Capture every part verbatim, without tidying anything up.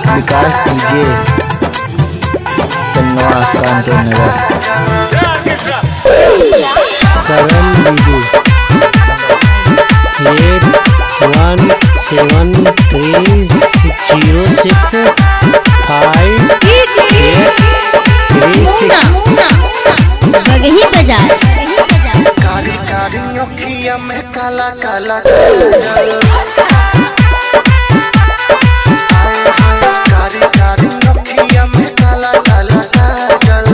विकास DJ Chandwa कांटे नगर seven DJ eight one seven three zero six five eight three six Bagahi बाजार। कारी कारी अखिया में काला काला काजल, कारी कारी अखिया में काला काला काजल,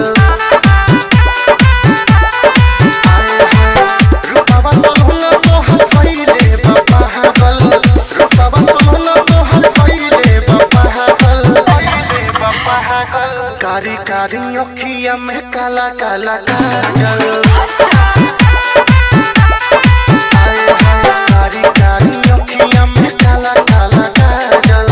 रूपवा सोहना तोहर पहिले बाबा हगल, रूपवा सोहना तोहर पहिले बाबा हगल, कारी कारी अखिया में काला काला काजल, कारी कारी अखिया में काला काला काजल।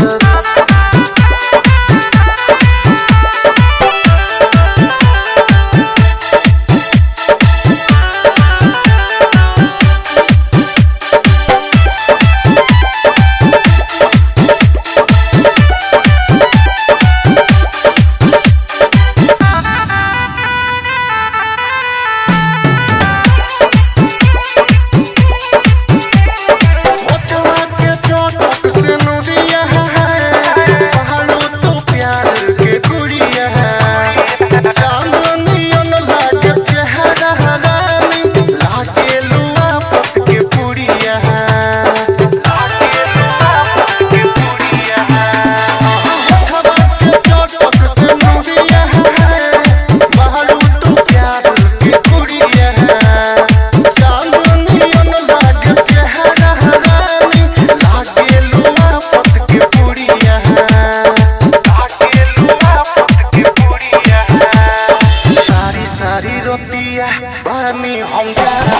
हम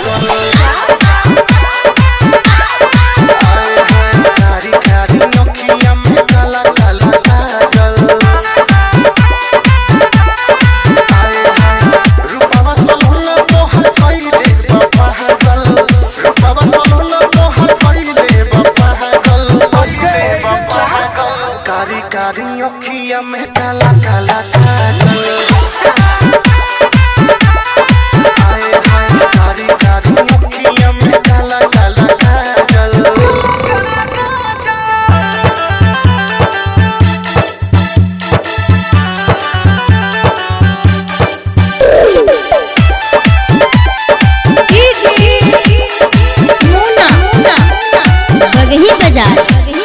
कारी कारी अखिया में काला काला काजल, रूपवा सोहना तोहर पहिले बाबा हगल, रूपवा सोहना तोहर पहिले बाबा हगल, कारी कारी अखिया में काला काला काजल, कारी कारी अखिया में काला काला काजल। बगही बाजार।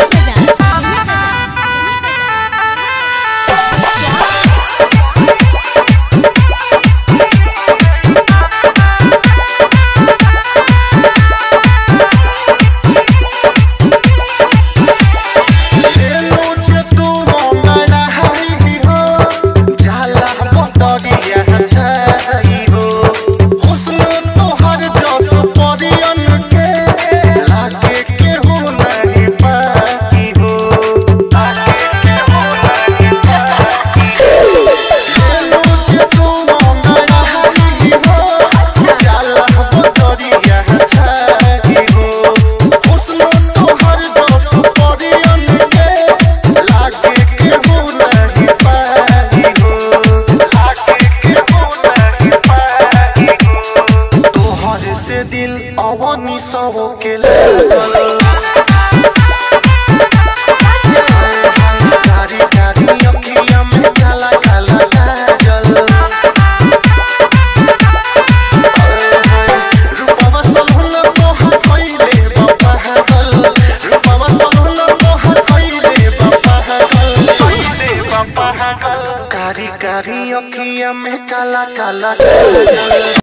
दिल अवनी सब के लागल, कारी कारी अखिया में काला काला काजल, रूपवा सोहना तोहर पहिले बाबा हगल, रूपवा सोहना तोहर पहिले बाबा हगल, कारी कारी अखिया में काला काला काजल।